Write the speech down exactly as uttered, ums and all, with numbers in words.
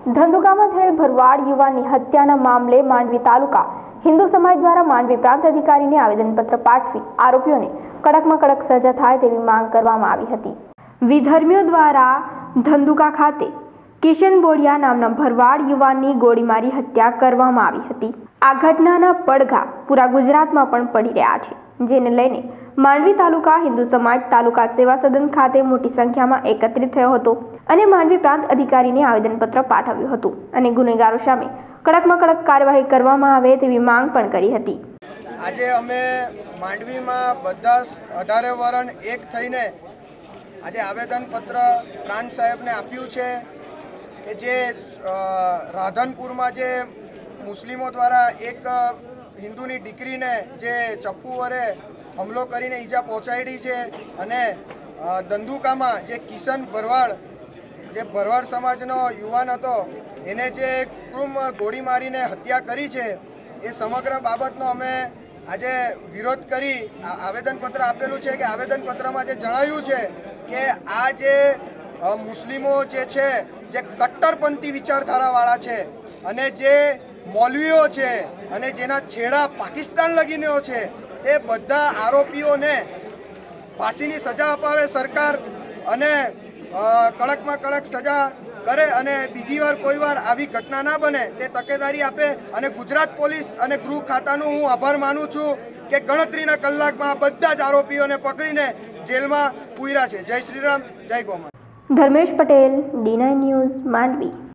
ધંધુકામાં થયેલ ભરવાડ યુવાનની હત્યાના મામલે માંડવી તાલુકા હિન્દુ સમાજ દ્વારા માંડવી પ્રાંત અધિકારીને આવેદનપત્ર પાઠવી આરોપીઓને કડકમાં કડક સજા થાય તેવી માંગ કરવામાં આવી હતી। વિધર્મીઓ દ્વારા ધંધુકા ખાતે કિશન બોડિયા નામના ભરવાડ યુવાનની ગોળી મારી હત્યા કરવામાં આવી હતી। આ ઘટનાના પડઘા પૂરા ગુજરાતમાં પણ પડી રહ્યા છે, જેને લઈને માંડવી તાલુકા હિન્દુ સમાજ તાલુકા સેવા સદન ખાતે મોટી સંખ્યામાં એકત્રિત થયો હતો અને માંડવી પ્રાંત અધિકારીને આવેદનપત્ર પાઠવ્યું હતું અને ગુનેગારો સામે કડકમાં કડક કાર્યવાહી કરવામાં આવે તેવી માંગ પણ કરી હતી। આજે અમે માંડવીમાં બધા અઢારે વરણ એક થઈને આજે આવેદનપત્ર પ્રાંત સાહેબને આપ્યું છે કે જે રાધનપુરમાં જે મુસ્લિમો દ્વારા એક હિન્દુની દીકરીને જે ચપ્પુ વડે હુમલો કરીને ઈજા પહોંચાડી છે અને ધંધુકામાં જે કિશન ભરવાડ જે ભરવાડ સમાજનો યુવાન હતો એને જે ક્રૂમ ગોળી મારીને હત્યા કરી છે એ સમગ્ર બાબતનો અમે આજે વિરોધ કરી આવેદનપત્ર આપેલું છે કે આવેદનપત્રમાં જે જણાવ્યું છે કે આ જે મુસ્લિમો જે છે જે કટ્ટરપંથી વિચારધારાવાળા છે અને જે મૌલવીઓ છે અને જેના છેડા પાકિસ્તાન લગીનેઓ છે એ બધા આરોપીઓને ફાંસીની સજા અપાવે સરકાર અને કડકમાં કડક સજા કરે અને બીજી વાર કોઈ વાર આવી ઘટના ના બને તે તકેદારી આપે। અને ગુજરાત પોલીસ અને ગૃહ ખાતાનું હું આભાર માનું છું કે ગણતરીના કલાકમાં બધા જ આરોપીઓને પકડીને જેલમાં પૂર્યા છે। જય શ્રી રામ, જય ગોમાતા। Dharmesh Patel, D nine news, Mandvi.